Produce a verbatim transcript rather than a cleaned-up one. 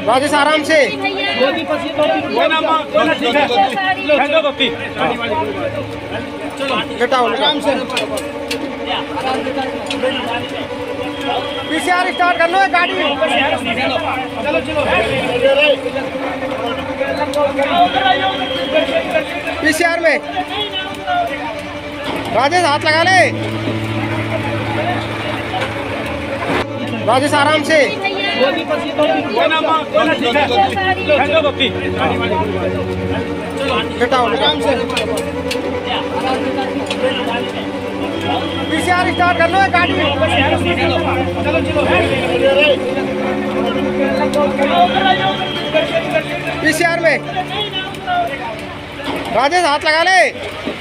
राजेश आराम से बेटा आराम से। पीसीआर स्टार्ट कर लो गाड़ी। चलो चलो पीसीआर में राजेश हाथ लगा ले। राजेश आराम से बेटा आराम से। पीसीआर स्टार्ट कर लो गाड़ी। चलो चलो पीसीआर में राजेश हाथ लगा ले।